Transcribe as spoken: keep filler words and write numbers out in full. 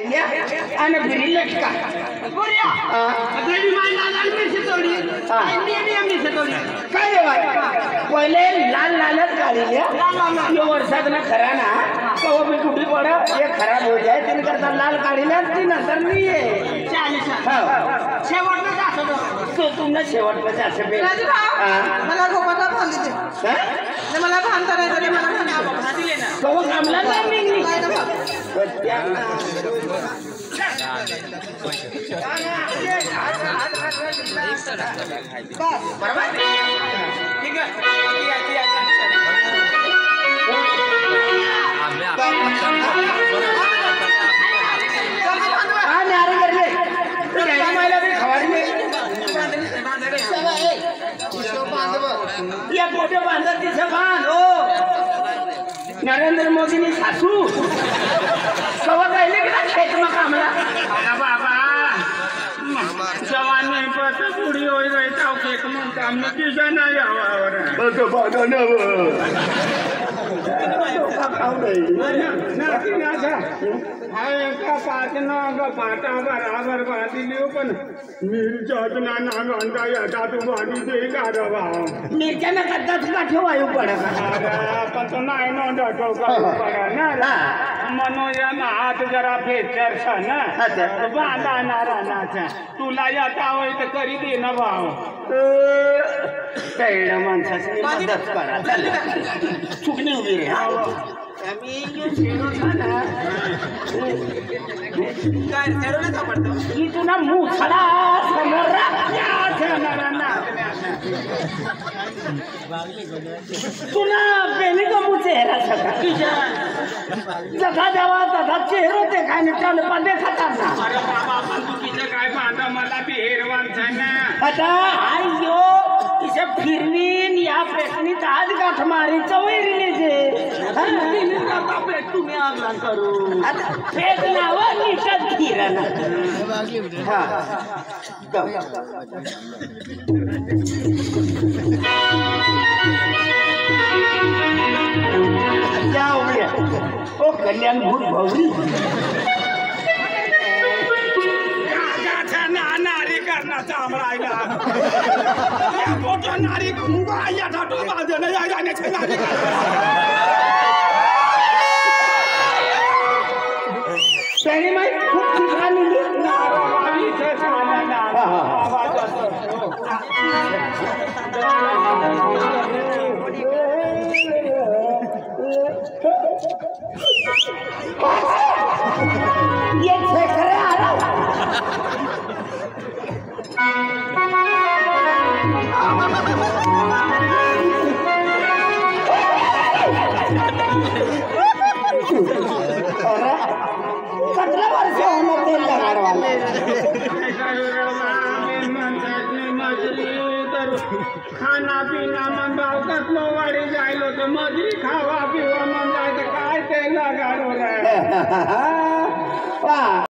काढल्या आणि घरी लटका काय रे बाय पहिले लाल लालच काढल्या वर्षात ना खरा ना कवा भी कुठली पडा ये खराब हो जाए तीन करता लाल काढल्या ती नंतर नाही आहे शेवटचं असं तो तुमनं शेवटचं असं मला गोपाला भांडी दे मला भांडता नाही तरी मला भांडी ना कवा कामला नाही बरोबर ठीक आहे मोठे बांधत तिथे बांध हो नरेंद्र मोदींनी सासू कवा गायले की खेत मग कामला बाबा जवान नाही पत पुढी होई गई ताव खेत मग काम न दिशा नाही आवावर बस बाधा न खाऊ नाही ना ना हाय का पाचना ग पाटा बराबर बांधली पण मिरच्याच ना ना घंटा येता तू बांधी दे गाडवा मिरच्या ना कदाच पाठव वायू पडा पण तो नाही न डटो पडा ना मनोया ना हात जरा फ्रॅक्चर ना बांधा ना रानाचा तुला येता होय तर करी दे ना भाव तैडा माणसाची मदत करा चुकणी उभी रे आम्ही तुला मुसळा समोर तुला बेली का मुझे चेहरा सका जगा जावा तसा चेहरा ते काय निकाल पादे खाता ना अरे बाबा पण तू किती काय पाहता मला बी हेरवान ना आता आयो इसे फिरवीन या पेटनीत आज गाठ मारी चवैरीने जे तुम्ही आगला करू आता पेट नावा निषाद किरण हा जाओ ओ कल्याण भूत भौरी नारी करण्याचा आम्हाला आईला नारी या ठाटो बाजून या जाण्याची नारी त्याने माहीत खूप ठिकाणी ये खरे आला सतरा वर्ष होणार तेल लगाडवाले खाना पिना मन भावतात वाडी जायलो तर मजुरी खावा पिवा मन जायचं काय तेल लगाडवलं